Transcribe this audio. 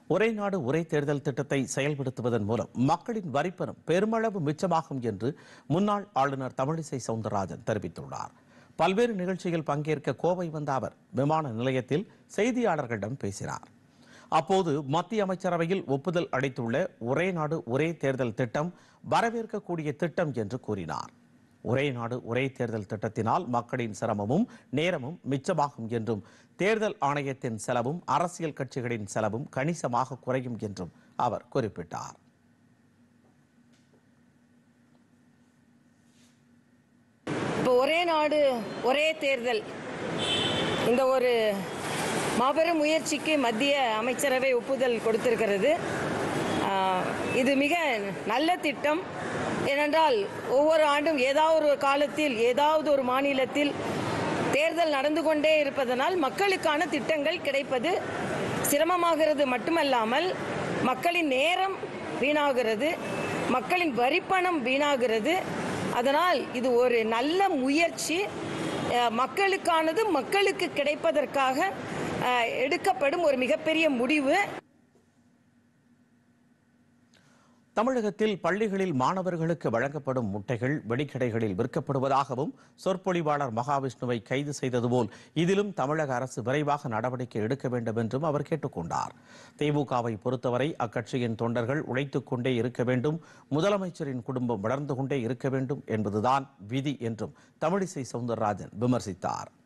ஒரே நாடு ஒரே தேர்தல் திட்டத்தை செயல்படுத்துவதன் மூலம் மக்களின் வரிப்பணம் பெருமளவு மிச்சமாகும் என்று முன்னாள் ஆளுநர் தமிழிசை சவுந்தரராஜன் தெரிவித்துள்ளார். பல்வேறு நிகழ்ச்சியில் பங்கேற்க கோவை வந்த அவர் விமான நிலையத்தில் செய்தியாளர்களிடம் பேசினார். அப்போது மத்திய அமைச்சரவையில் ஒப்புதல் அளித்துள்ள ஒரே நாடு ஒரே தேர்தல் திட்டம் வரவேற்கக்கூடிய திட்டம் என்று கூறினார். ஒரே நாடு ஒரே தேர்தல் திட்டத்தினால் மக்களின் சிரமமும் நேரமும் மிச்சமாகும் என்றும் தேர்தல் ஆணையத்தின் செலவும் அரசியல் கட்சிகளின் செலவும் கணிசமாக குறையும் என்றும் அவர் குறிப்பிட்டார். இப்போ ஒரே நாடு ஒரே தேர்தல் இந்த ஒரு மாபெரும் முயற்சிக்கு மத்திய அமைச்சரவை ஒப்புதல் கொடுத்திருக்கிறது. இது மிக நல்ல திட்டம். ஏனென்றால் ஒவ்வொரு ஆண்டும் ஏதாவது ஒரு காலத்தில் ஏதாவது ஒரு மாநிலத்தில் தேர்தல் நடந்து கொண்டே இருப்பதனால் மக்களுக்கான திட்டங்கள் கிடைப்பது சிரமமாகிறது மட்டுமல்லாமல் மக்களின் நேரம் வீணாகிறது, மக்களின் வரிப்பணம் வீணாகிறது. அதனால் இது ஒரு நல்ல முயற்சி, மக்களுக்கானது மக்களுக்கு கிடைப்பதற்காக எடுக்கப்படும் ஒரு மிகப்பெரிய முடிவு. தமிழகத்தில் பள்ளிகளில் மாணவர்களுக்கு வழங்கப்படும் முட்டைகள் வெடிக்கடைகளில் விற்கப்படுவதாகவும் சொற்பொழிவாளர் மகாவிஷ்ணுவை கைது செய்தது போல் இதிலும் தமிழக அரசு விரைவாக நடவடிக்கை எடுக்க வேண்டும் என்றும் அவர் கேட்டுக்கொண்டார். திமுகவை பொறுத்தவரை அக்கட்சியின் தொண்டர்கள் உழைத்துக் கொண்டே இருக்க வேண்டும், முதலமைச்சரின் குடும்பம் வளர்ந்து கொண்டே இருக்க வேண்டும் என்பதுதான் விதி என்றும் தமிழிசை சவுந்தரராஜன் விமர்சித்தார்.